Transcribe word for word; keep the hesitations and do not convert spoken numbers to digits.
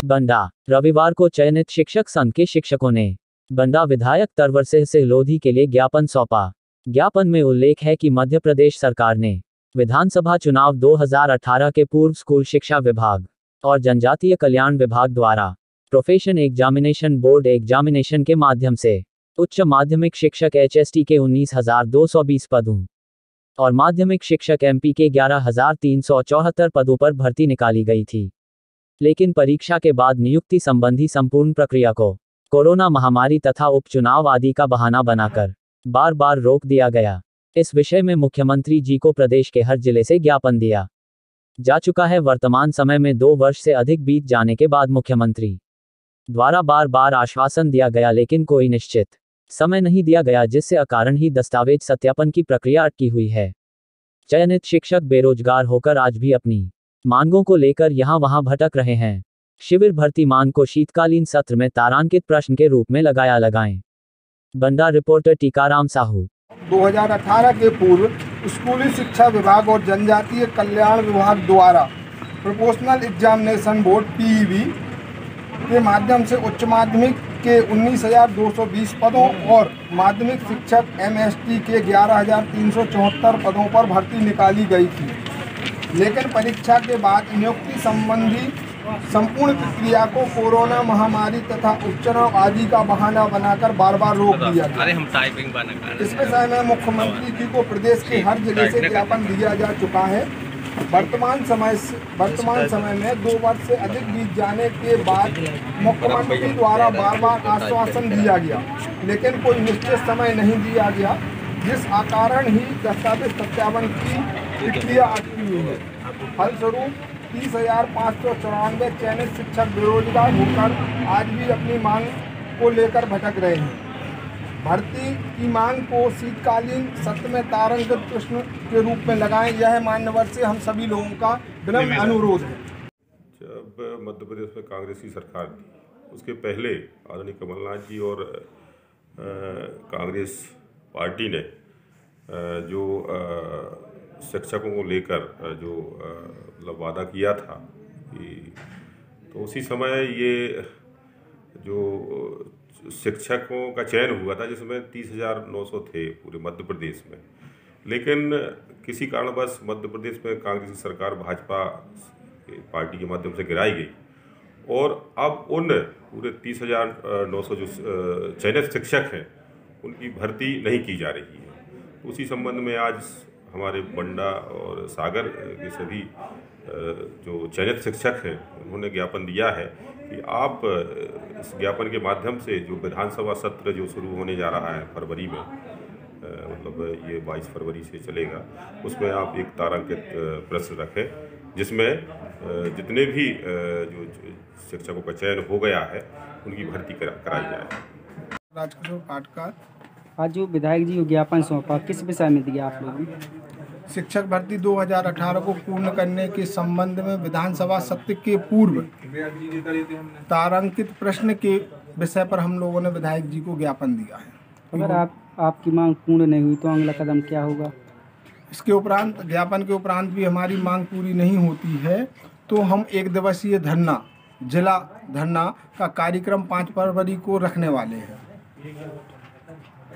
बंडा, रविवार को चयनित शिक्षक संघ के शिक्षकों ने बंडा विधायक तरवर सिंह सिहलोधी के लिए ज्ञापन सौंपा। ज्ञापन में उल्लेख है कि मध्य प्रदेश सरकार ने विधानसभा चुनाव दो हज़ार अठारह के पूर्व स्कूल शिक्षा विभाग और जनजातीय कल्याण विभाग द्वारा प्रोफेशन एग्जामिनेशन बोर्ड एग्जामिनेशन के माध्यम से उच्च माध्यमिक शिक्षक एच एस टी के उन्नीस हज़ार दो सौ बीस पदों और माध्यमिक शिक्षक एम पी के ग्यारह हज़ार तीन सौ चौहत्तर पदों पर भर्ती निकाली गई थी। लेकिन परीक्षा के बाद नियुक्ति संबंधी संपूर्ण प्रक्रिया को कोरोना महामारी तथा उपचुनाव आदि का बहाना बनाकर बार बार रोक दिया गया। इस विषय में मुख्यमंत्री जी को प्रदेश के हर जिले से ज्ञापन दिया जा चुका है। वर्तमान समय में दो वर्ष से अधिक बीत जाने के बाद मुख्यमंत्री द्वारा बार बार आश्वासन दिया गया, लेकिन कोई निश्चित समय नहीं दिया गया, जिससे अकारण ही दस्तावेज सत्यापन की प्रक्रिया अटकी हुई है। चयनित शिक्षक बेरोजगार होकर आज भी अपनी मांगों को लेकर यहां वहां भटक रहे हैं। शिविर भर्ती मांग को शीतकालीन सत्र में तारांकित प्रश्न के रूप में लगाया लगाएं। बंडा रिपोर्टर टीकाराम साहू। दो हज़ार अठारह के पूर्व स्कूली शिक्षा विभाग और जनजातीय कल्याण विभाग द्वारा proportional examination board P E B के माध्यम से उच्च माध्यमिक के उन्नीस हज़ार दो सौ बीस पदों और माध्यमिक शिक्षक एम एस टी के ग्यारह हज़ार तीन सौ चौहत्तर पदों पर भर्ती निकाली गई थी। लेकिन परीक्षा के बाद नियुक्ति संबंधी संपूर्ण प्रक्रिया को कोरोना महामारी तथा उपचुनाव आदि का बहाना बनाकर बार बार रोक दिया गया। अरे हम टाइपिंग बना कर रहे हैं। इस विषय में मुख्यमंत्री जी को प्रदेश के हर जिले से ज्ञापन दिया जा चुका है। वर्तमान समय वर्तमान समय में दो वर्ष से अधिक बीत जाने के बाद मुख्यमंत्री द्वारा बार बार आश्वासन दिया गया, लेकिन कोई निश्चित समय नहीं दिया गया, जिस कारण ही दस्तावेज सत्यापन की प्रक्रिया अटकी हुई है। फलस्वरूप तीस हजार पाँच सौ चौरानवे चयनित शिक्षक बेरोजगार होकर आज भी अपनी मांग को लेकर भटक रहे हैं। भर्ती की मांग को शीतकालीन सत्र में तारांकित प्रश्न के रूप में लगाएं, यह मान्यवर से हम सभी लोगों का विनम्र अनुरोध है। जब मध्य प्रदेश में कांग्रेस की सरकार थी, उसके पहले आदरणीय कमलनाथ जी और कांग्रेस पार्टी ने जो शिक्षकों को लेकर जो मतलब वादा किया था कि, तो उसी समय ये जो शिक्षकों का चयन हुआ था, जिसमें तीस हज़ार नौ सौ थे पूरे मध्य प्रदेश में। लेकिन किसी कारणवश मध्य प्रदेश में कांग्रेस की सरकार भाजपा पार्टी के माध्यम से गिराई गई और अब उन पूरे तीस हज़ार नौ सौ जो चयनित शिक्षक हैं उनकी भर्ती नहीं की जा रही है। उसी संबंध में आज हमारे बंडा और सागर के सभी जो चयनित शिक्षक हैं उन्होंने ज्ञापन दिया है कि आप इस ज्ञापन के माध्यम से जो विधानसभा सत्र जो शुरू होने जा रहा है फरवरी में, मतलब ये बाईस फरवरी से चलेगा, उसमें आप एक तारांकित प्रश्न रखें जिसमें जितने भी जो शिक्षकों का चयन हो गया है उनकी भर्ती कराई जाए। राजकिशोर पाटकर। आज जो विधायक जी को ज्ञापन सौंपा, किस विषय में दिया आप लोगों ने? शिक्षक भर्ती दो हज़ार अठारह को पूर्ण करने के संबंध में विधानसभा सत्र के पूर्व तारांकित प्रश्न के विषय पर हम लोगों ने विधायक जी को ज्ञापन दिया है। अगर आप आपकी मांग पूर्ण नहीं हुई तो अगला कदम क्या होगा? इसके उपरांत ज्ञापन के उपरांत भी हमारी मांग पूरी नहीं होती है तो हम एक दिवसीय धरना, जिला धरना का कार्यक्रम पाँच फरवरी को रखने वाले हैं।